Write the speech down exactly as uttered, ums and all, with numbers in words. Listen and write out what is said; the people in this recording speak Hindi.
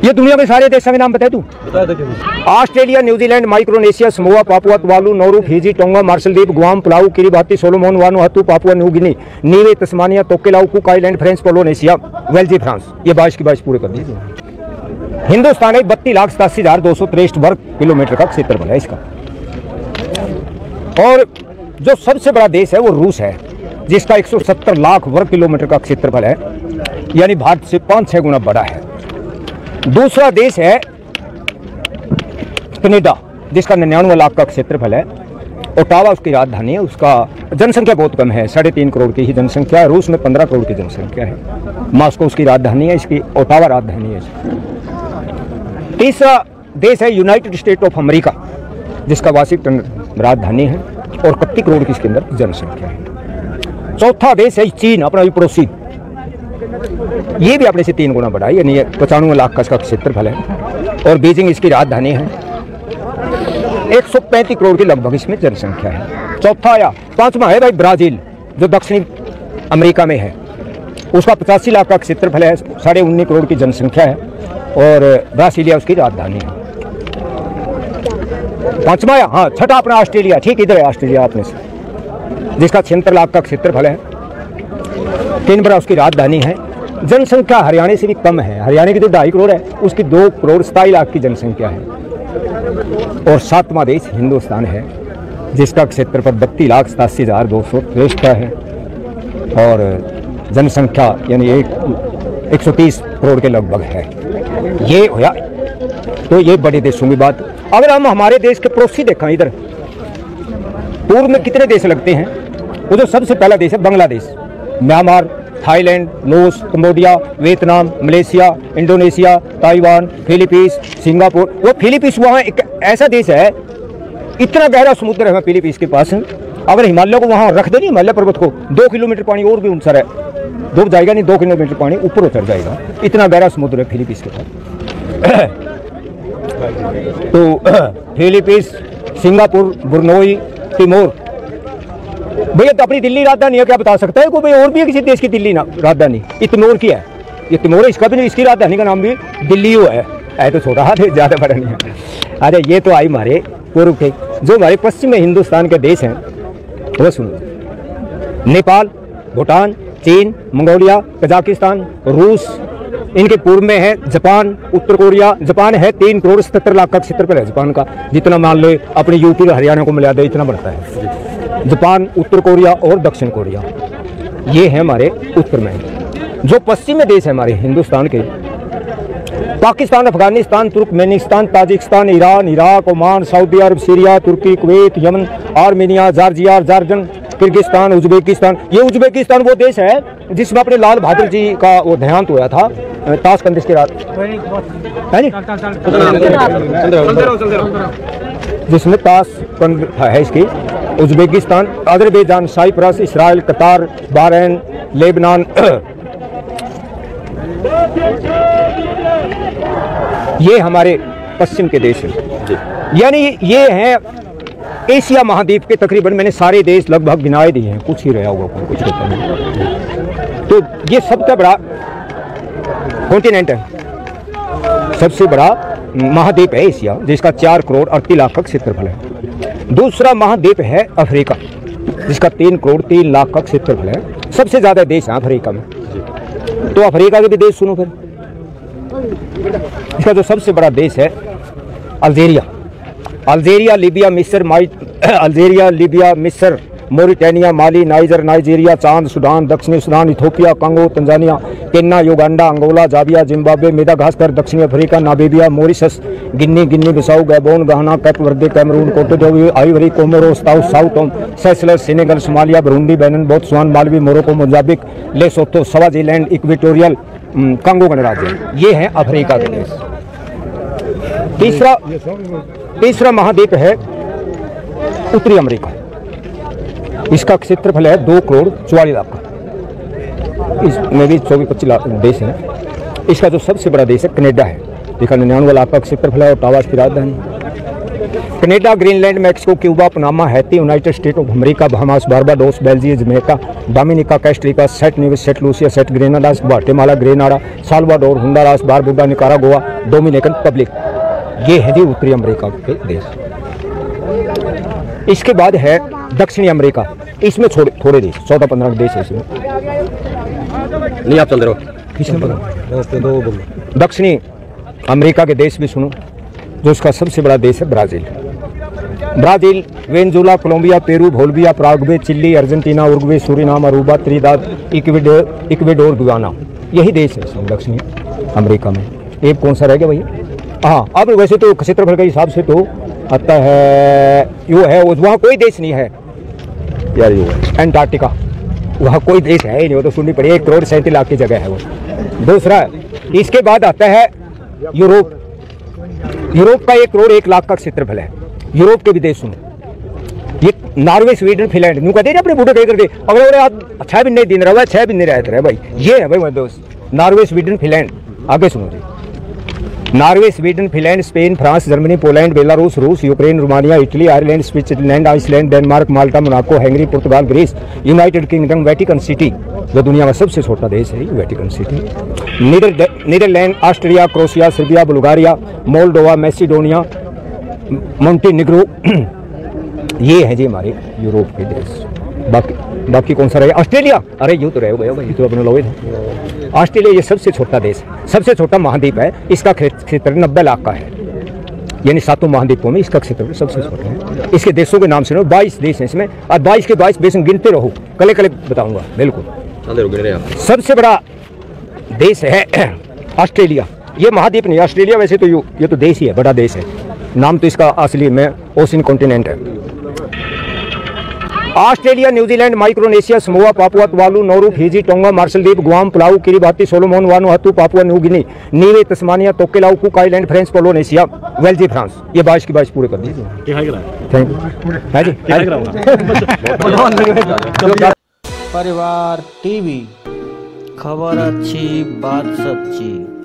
ये दुनिया के सारे देशों के नाम बता दूं? Australia, New Zealand, Micronesia, Samoa, Papua Tuvalu, Nauru, Fiji, Tonga, Marshall द्वीप, Guam, Palau, Kiribati, Solomon, Vanuatu, Papua New Guinea, Niue, Tasmania, Tokelau, Cook Island, French Polynesia, वेल्जी, फ्रांस। ये बाईस की बाईस पूरे कर दीजिए। हिंदुस्तान है बत्तीस लाख सतासी हजार दो सौ तिरसठ वर्ग किलोमीटर का क्षेत्रफल है इसका। और जो सबसे बड़ा देश है वो रूस है, जिसका एक सौ सत्तर लाख वर्ग किलोमीटर का क्षेत्रफल है, यानी भारत से पाँच छः गुना बड़ा है। दूसरा देश है कनाडा, जिसका निन्यानवे लाख का क्षेत्रफल है। ओटावा उसकी राजधानी है, उसका जनसंख्या बहुत कम है, साढ़े तीन करोड़ की ही जनसंख्या है। रूस में पंद्रह करोड़ की जनसंख्या है। मॉस्को उसकी राजधानी है, इसकी ओटावा राजधानी है। तीसरा देश है यूनाइटेड स्टेट ऑफ अमेरिका, जिसका वाशिंगटन राजधानी है और इकतीस करोड़ की इसके अंदर जनसंख्या है। चौथा देश है चीन, अपना पड़ोसी, ये भी अपने से तीन गुना बड़ा है, यानी पचानवे लाख का इसका क्षेत्रफल है और बीजिंग इसकी राजधानी है। एक सौ पैंतीस करोड़ की लगभग इसमें जनसंख्या है। चौथा या पांचवा है भाई ब्राजील, जो दक्षिणी अमेरिका में है, उसका पचासी लाख का क्षेत्रफल है, साढ़े उन्नीस करोड़ की जनसंख्या है और ब्रासीलिया उसकी राजधानी है। पांचवा या हाँ छठा अपना ऑस्ट्रेलिया, ठीक इधर है ऑस्ट्रेलिया अपने से, जिसका छिहत्तर लाख का क्षेत्रफल है, कैनबरा उसकी राजधानी है। जनसंख्या हरियाणा से भी कम है, हरियाणा की तो ढाई करोड़ है, उसकी दो करोड़ सताई लाख की जनसंख्या है। और सातवां देश हिंदुस्तान है, जिसका क्षेत्रफल बत्तीस लाख सतासी हजार दो सौ तिरसठ है और जनसंख्या यानी एक एक सौ तीस करोड़ के लगभग है। ये होया तो ये बड़े देशों की बात। अगर हम हमारे देश के पड़ोसी देखें, इधर पूर्व में कितने देश लगते हैं? वो जो सबसे पहला देश है Bangladesh, Myanmar, Thailand, Laos, Cambodia, Vietnam, Malaysia, Indonesia, Taiwan, Philippines, Singapore. वो फिलीपींस वहाँ एक ऐसा देश है, इतना गहरा समुद्र है फिलीपींस के पास। अगर हिमालय को वहाँ रख देनी, हिमालय पर्वत को, दो किलोमीटर पानी और भी ऊंचा है, डूब जाएगा नहीं, दो किलोमीटर पानी ऊपर उतर जाएगा, इतना गहरा समुद्र है फिलीपींस के पास। तो फिलीपींस, सिंगापुर, ब्रुनई, तिमोर, भैया तो अपनी दिल्ली राजधानी है, क्या बता सकता है कोई और भी है किसी देश की दिल्ली ना राजधानी? ये तिमोर की है, ये तिमोर है, इसका भी इसकी राजधानी का नाम भी दिल्ली है। है तो छोटा हाथ है, ज़्यादा बड़ा नहीं है। अरे ये तो आई हमारे पूर्व के, जो हमारे पश्चिम में हिंदुस्तान के देश हैं वो सुनो, नेपाल, भूटान, चीन, मंगोलिया, कजाकिस्तान, रूस, इनके पूर्व में है जापान, उत्तर कोरिया। जापान है तीन करोड़ सत्तर लाख का क्षेत्रफल है जापान का, जितना मान लो अपने यूपी और हरियाणा को मिला दे इतना बढ़ता है जापान, उत्तर कोरिया और दक्षिण कोरिया, ये है हमारे उत्तर में। जो पश्चिम में देश है हमारे हिंदुस्तान के, Pakistan, Afghanistan, Turkmenistan, Tajikistan, Iran, Iraq, Oman, Saudi Arab, Syria, Turkey, Kuwait, Yemen, Armenia, Georgia, जॉर्जन, किर्गिस्तान, उज्बेकिस्तान। ये उज्बेकिस्तान वो देश है जिसमें अपने लाल बहादुर जी का वो देहांत हुआ था ताशकंद की रात, जिसमें ताशकंद है इसकी। Uzbekistan, Azerbaijan, Cyprus, Israel, Qatar, Bahrain, Lebanon, ये हमारे पश्चिम के देश हैं। यानी ये हैं एशिया महाद्वीप के तकरीबन, मैंने सारे देश लगभग गिनाए दिए हैं, कुछ ही रहा होगा कुछ रहता नहीं। तो ये सबसे बड़ा कॉन्टिनेंट है, सबसे बड़ा महाद्वीप है एशिया, जिसका चार करोड़ अड़तीस लाख का क्षेत्रफल है। दूसरा महाद्वीप है अफ्रीका, जिसका तीन करोड़ तीन लाख का क्षेत्रफल है। सबसे ज्यादा देश है अफ्रीका में। तो अफ्रीका के भी देश सुनो फिर। इसका जो सबसे बड़ा देश है अल्जीरिया, अल्जीरिया, लीबिया, मिस्र, माई अल्जीरिया, लीबिया, मिस्र, Mauritania, Mali, Niger, Nigeria, Chad, Sudan, दक्षिणी Sudan, Ethiopia, Congo, Tanzania, Kenya, Uganda, Angola, जाविया, जिम्बाब्वे, मेडागास्कर, दक्षिणी Africa, Namibia, Mauritius, Guinea, Guinea Bissau, Gabon, Ghana, Cape Verde, Cameroon, कोटोडोवी, Ivory, Comoros, South South Seychelles, Senegal, Somalia, Burundi, Benin, Botswana, Malawi, Morocco, Mozambique, Lesotho, Swaziland, Equatorial Congo गणराज्य, ये है अफ्रीका के देश। तीसरा तीसरा महाद्वीप है उत्तरी अमेरिका, इसका क्षेत्रफल है दो करोड़ चौवालीस लाख का, इसमें भी चौबीस पच्चीस लाख देश हैं। इसका जो सबसे बड़ा देश है कनाडा है, इसका निन्यानवे लाख का क्षेत्रफल है और ओटावा की राजधानी। Canada, Greenland, Mexico, Cuba, Panama, Haiti, United State of America, Bahamas, Barbados, Belgium, Jamaica, Dominica, Costa, Saint न्यूस, Saint Lucia, Saint Grenadines, Guatemala, Grenada, Salvador, Honduras, Barbuda, Nicaragua, Dominican Republic. ये है जी उत्तरी अमेरिका के देश। इसके बाद है दक्षिणी अमेरिका, इसमें थोड़े थोड़े देश, चौदह पंद्रह देश है इसमें। नहीं आप चल रहे हो, किसने बोला? दक्षिणी अमेरिका के देश भी सुनो, जो उसका सबसे बड़ा देश है Brazil. Brazil, Venezuela, Colombia, Peru, Bolivia, Paraguay, Chile, Argentina, Uruguay, Suriname, Aruba, Trinidad, Ecuador, Ecuador, Guyana, यही देश है सब दक्षिणी अमेरिका में। एक कौन सा रह गया भैया? हाँ, अब वैसे तो क्षेत्रफल के हिसाब से तो आता है यो है, वहाँ कोई देश नहीं है यार, यो है अंटार्कटिका, वहाँ कोई देश है ही नहीं, वो तो सुननी पड़ी, एक करोड़ सैंतीस लाख की जगह है वो। दूसरा, इसके बाद आता है यूरोप। यूरोप का एक करोड़ एक लाख का क्षेत्रफल है। यूरोप के भी देश सुनो, ये नॉर्वे, स्वीडन, फिनलैंड, न्यू कहते हैं अपने बूढ़े कह करके, अगर आप छह महीने दिन रहा छह महीने रहते रहे भाई, ये है भाई मेरे दोस्त, नॉर्वे, स्वीडन, फिनलैंड। आगे सुनो जी, Norway, Sweden, Finland, Spain, France, Germany, Poland, Belarus, रूस, Ukraine, Romania, Italy, Ireland, Switzerland, Iceland, Denmark, Malta, Monaco, Hungary, Portugal, Greece, United Kingdom, Vatican City, जो दुनिया का सबसे छोटा देश है Vatican City, Netherland, Austria, Croatia, Serbia, Bulgaria, Moldova, Macedonia, Montenegro. ये है जी हमारे यूरोप के देश। बाकी बाकी कौन सा रहे? ऑस्ट्रेलिया, अरे यूँ तो रहे हो भाई, तो अपने लोग थे। ऑस्ट्रेलिया ये सबसे छोटा देश है, सबसे छोटा महाद्वीप है, इसका क्षेत्र नब्बे लाख का है, यानी सातों महाद्वीपों में इसका क्षेत्र सबसे छोटा है। इसके देशों के नाम सुनो, बाईस देश हैं इसमें, और बाईस के बाईस देश गिनते रहो, कले कले बताऊंगा बिल्कुल। सबसे बड़ा देश है ऑस्ट्रेलिया, ये महाद्वीप नहीं, ऑस्ट्रेलिया वैसे तो ये तो देश ही है, बड़ा देश है, नाम तो इसका असली में ओशियन कॉन्टिनेंट है। Australia, New Zealand, Micronesia, Samoa, Papua Tuvalu, Nauru, Fiji, Tonga, Marshall द्वीप, Guam, Palau, Kiribati, Solomon, Vanuatu, Papua New Guinea, Niue, Tasmania, Tokelau, Cook Island, French Polynesia, वेल्जी, फ्रांस। ये बाईस की बाईस पूरे कर दीजिए। परिवार टीवी, खबर अच्छी बात सच्ची।